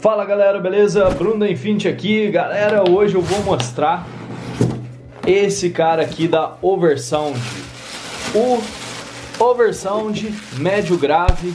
Fala galera, beleza? Bruno da Infinity aqui. Galera, hoje eu vou mostrar esse cara aqui da Oversound. O Oversound médio grave.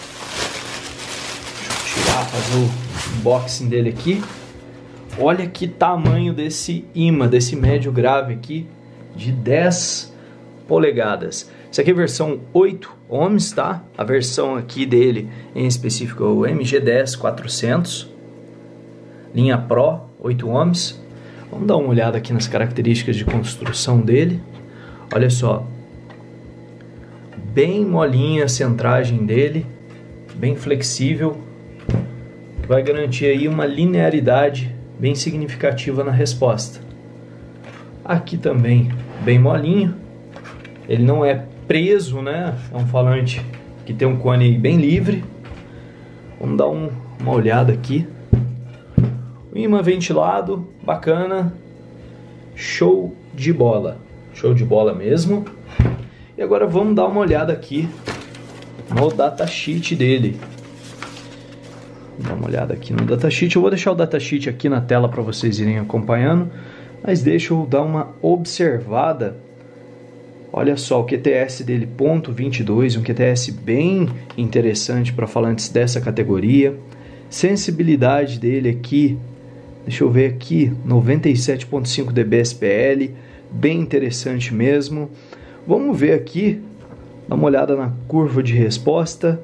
Deixa eu tirar, fazer o unboxing dele aqui. Olha que tamanho desse imã, desse médio grave aqui, de 10 polegadas. Isso aqui é a versão 8 ohms, tá? A versão aqui dele em específico é o MG10-400, linha Pro, 8 ohms. Vamos dar uma olhada aqui nas características de construção dele. Olha só, bem molinha a centragem dele, bem flexível, que vai garantir aí uma linearidade bem significativa na resposta. Aqui também bem molinho, ele não é preso, né? É um falante que tem um cone bem livre. Vamos dar uma olhada aqui. O imã ventilado, bacana, show de bola mesmo. E agora vamos dar uma olhada aqui no datasheet dele. Vou dar uma olhada aqui no datasheet. Eu vou deixar o datasheet aqui na tela para vocês irem acompanhando, mas deixa eu dar uma observada. Olha só, o QTS dele .22, um QTS bem interessante para falantes dessa categoria. Sensibilidade dele aqui, deixa eu ver aqui, 97.5 dBSPL, bem interessante mesmo. Vamos ver aqui, dá uma olhada na curva de resposta.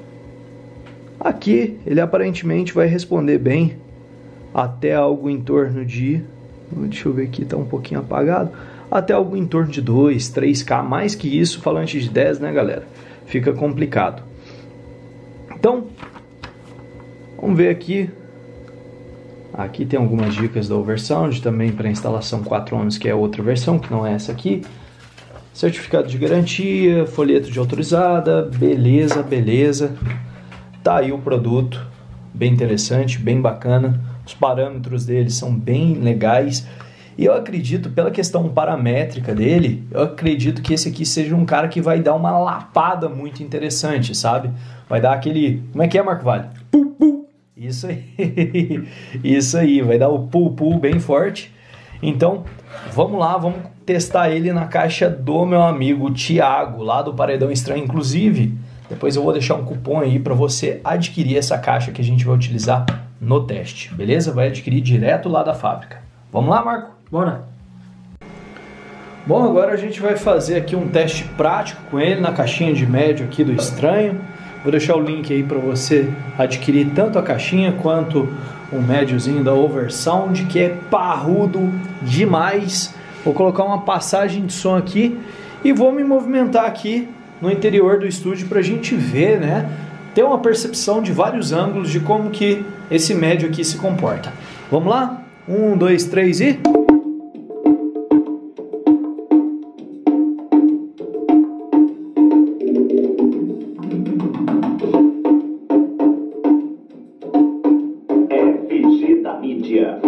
Aqui ele aparentemente vai responder bem até algo em torno de, deixa eu ver aqui, está um pouquinho apagado, até algo em torno de 2, 3K, mais que isso, falante de 10, né galera? Fica complicado. Então, vamos ver aqui. Aqui tem algumas dicas da Oversound, também para instalação 4 ohms, que é outra versão, que não é essa aqui. Certificado de garantia, folheto de autorizada, beleza, beleza. Tá aí o produto, bem interessante, bem bacana. Os parâmetros dele são bem legais. E eu acredito, pela questão paramétrica dele, eu acredito que esse aqui seja um cara que vai dar uma lapada muito interessante, sabe? Vai dar aquele... Como é que é, Marco Vale? Pum, pum. Isso aí. Isso aí, vai dar o pum, pum bem forte. Então, vamos lá, vamos testar ele na caixa do meu amigo Thiago, lá do Paredão Estranho. Inclusive, depois eu vou deixar um cupom aí para você adquirir essa caixa que a gente vai utilizar no teste, beleza? Vai adquirir direto lá da fábrica. Vamos lá, Marco? Bora! Bom, agora a gente vai fazer aqui um teste prático com ele na caixinha de médio aqui do Estranho. Vou deixar o link aí para você adquirir tanto a caixinha quanto o médiozinho da Oversound, que é parrudo demais. Vou colocar uma passagem de som aqui e vou me movimentar aqui no interior do estúdio para a gente ver, né? Ter uma percepção de vários ângulos de como que esse médio aqui se comporta. Vamos lá? 1, 2, 3 e... FG da mídia.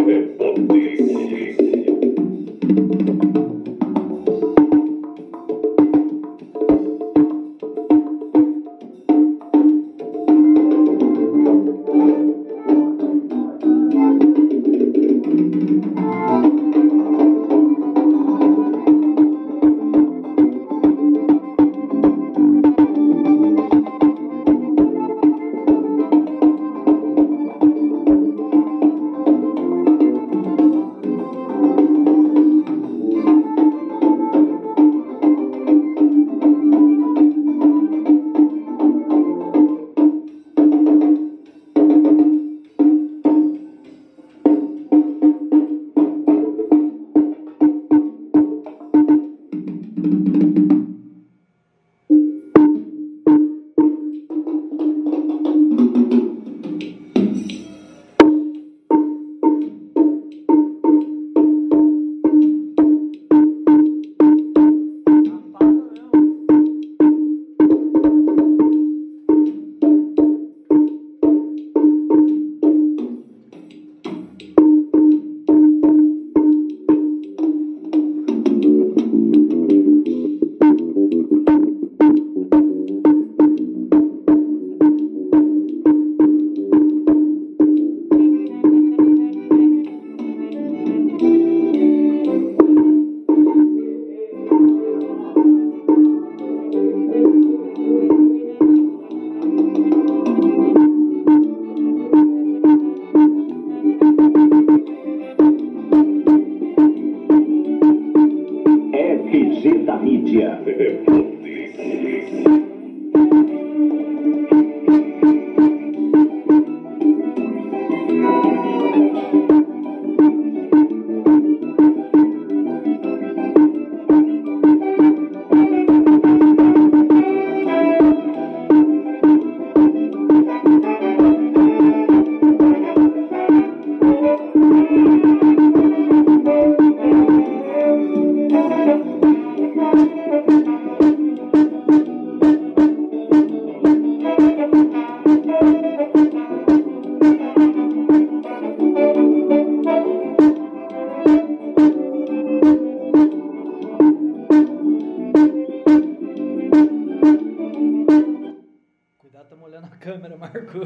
estamos olhando a câmera, Marco.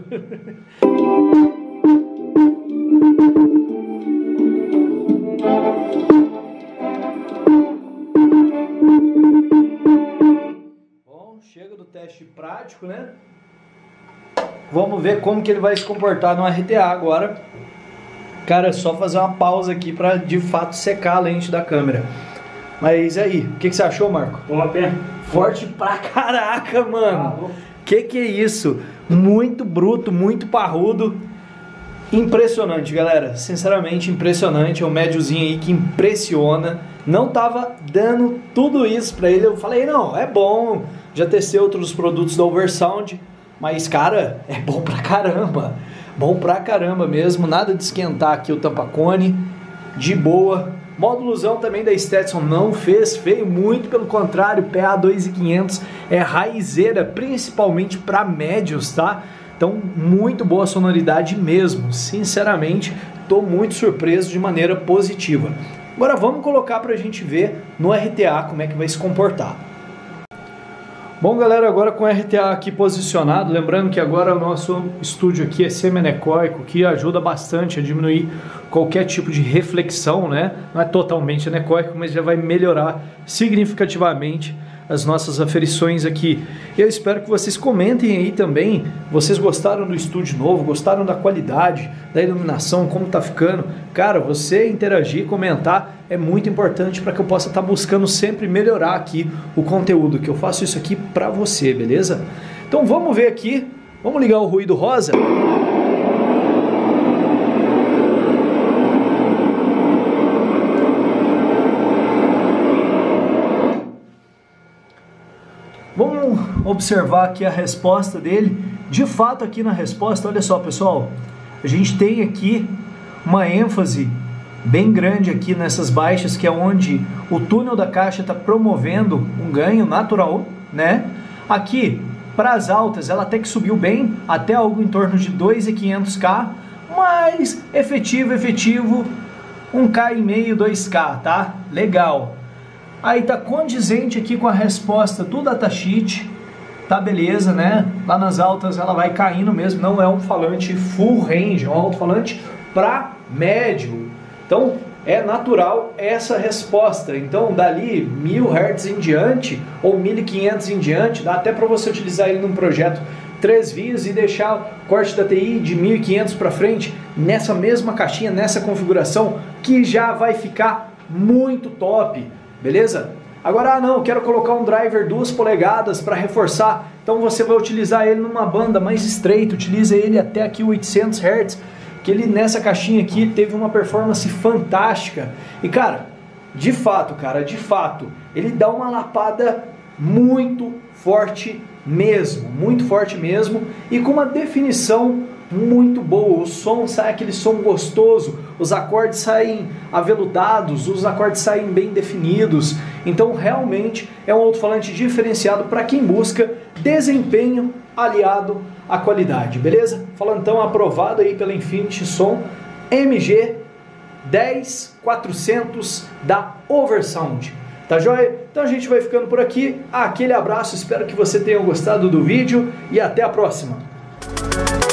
Bom, chega do teste prático, né? Vamos ver como que ele vai se comportar no RTA agora. Cara, é só fazer uma pausa aqui para de fato secar a lente da câmera. Mas aí, o que você achou, Marco? Forte pra caraca, mano. Que é isso? Muito bruto, muito parrudo. Impressionante, galera. Sinceramente, impressionante. É um médiozinho aí que impressiona. Não tava dando tudo isso pra ele. Eu falei, não, é bom. Já testei outros produtos da Oversound. Mas, cara, é bom pra caramba. Bom pra caramba mesmo. Nada de esquentar aqui o tampa-cone. De boa. Módulozão também da Stetson não fez feio, muito pelo contrário, PA 2500 é raizeira, principalmente para médios, tá? Então, muito boa sonoridade mesmo, sinceramente, tô muito surpreso de maneira positiva. Agora vamos colocar pra gente ver no RTA como é que vai se comportar. Bom, galera, agora com o RTA aqui posicionado, lembrando que agora o nosso estúdio aqui é semi-anecoico, que ajuda bastante a diminuir qualquer tipo de reflexão, né? Não é totalmente anecoico, mas já vai melhorar significativamente as nossas aferições aqui. Eu espero que vocês comentem aí também, vocês gostaram do estúdio novo, gostaram da qualidade, da iluminação, como tá ficando. Cara, você interagir, comentar é muito importante para que eu possa estar buscando sempre melhorar aqui o conteúdo, que eu faço isso aqui para você, beleza? Então vamos ver aqui, vamos ligar o ruído rosa. Vamos observar aqui a resposta dele. De fato, aqui na resposta, olha só, pessoal, a gente tem aqui uma ênfase bem grande aqui nessas baixas, que é onde o túnel da caixa está promovendo um ganho natural, né? Aqui, para as altas, ela até que subiu bem, até algo em torno de 2.500K, mas efetivo, 1K e meio, 2K, tá? Legal. Aí tá condizente aqui com a resposta do datasheet, tá beleza, né? Lá nas altas ela vai caindo mesmo, não é um falante full range, é um alto-falante para médio. Então é natural essa resposta. Então dali 1000 Hz em diante ou 1500 em diante, dá até para você utilizar ele num projeto 3 vias e deixar o corte da TI de 1500 para frente nessa mesma caixinha, nessa configuração, que já vai ficar muito top. Beleza? Agora, não, quero colocar um driver 2 polegadas para reforçar. Então você vai utilizar ele numa banda mais estreita, utiliza ele até aqui 800 Hz, que ele nessa caixinha aqui teve uma performance fantástica. E cara, de fato, ele dá uma lapada muito forte mesmo, e com uma definição muito boa. O som sai aquele som gostoso, os acordes saem aveludados, os acordes saem bem definidos. Então realmente é um alto-falante diferenciado para quem busca desempenho aliado à qualidade, beleza? Falantão aprovado aí pela Infinity Som MG 10400 da Oversound. Tá joia? Então a gente vai ficando por aqui. Aquele abraço, espero que você tenha gostado do vídeo e até a próxima.